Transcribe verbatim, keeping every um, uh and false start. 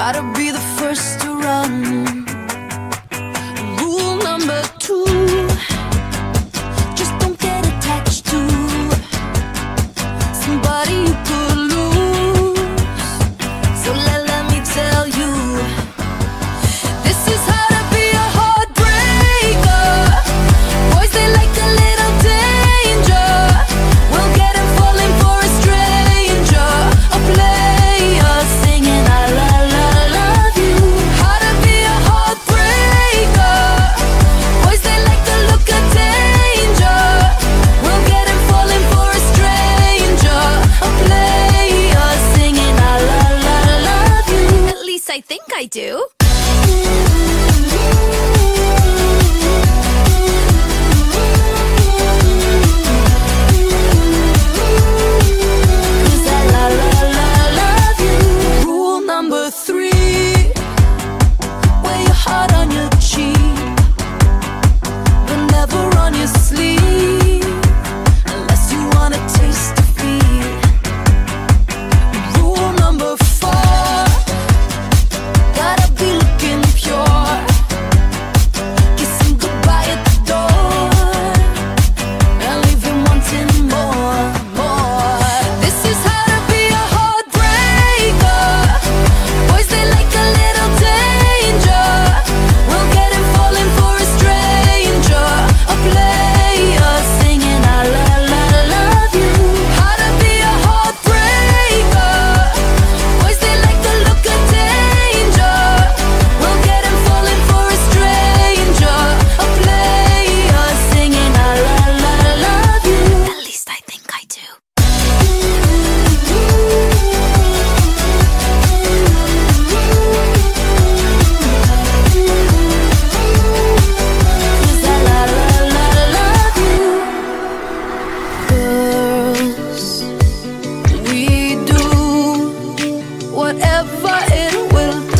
Gotta be the first to run. Rule number two, just don't get attached to somebody you could lose. So let, let me tell you, this is how to be a heartbreaker. Boys, they like a little danger. We'll get him falling for a stranger, a player singing I love, love, love you. How to be a heartbreaker. Boys, they like the look of danger. We'll get him falling for a stranger, a player singing I love, love, love you. At least I think I do. Rule number three, wear your heart on your cheek, but never on your sleeve, unless you wanna taste defeat. Rule number four, gotta be looking pure, kissing goodbye at the door, and leaving wanting more, more. This is how to be a heartbreaker. Boys, they like a little danger. We'll get him falling for a stranger, a player singing I love, love, love you. How to be a heartbreaker. Boys, they like the look of danger. We'll get him falling for a stranger, a player singing I love, love, love you. At least I think I do. Cause I love, love, love, love you. Girls, we do whatever it will